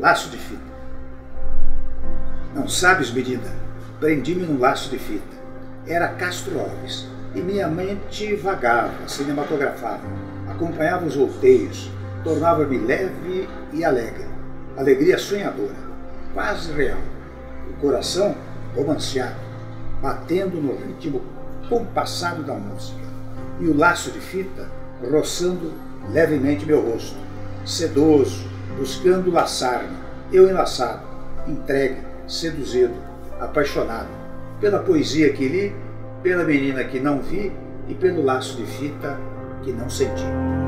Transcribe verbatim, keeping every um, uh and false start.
Laço de fita. Não sabes, menina, prendi-me num laço de fita. Era Castro Alves, e minha mente vagava, cinematografava, acompanhava os volteios, tornava-me leve e alegre, alegria sonhadora, quase real, o coração romanceado, batendo no ritmo compassado da música, e o laço de fita roçando levemente meu rosto, sedoso, buscando laçar-me, eu enlaçado, entregue, seduzido, apaixonado, pela poesia que li, pela menina que não vi e pelo laço de fita que não senti.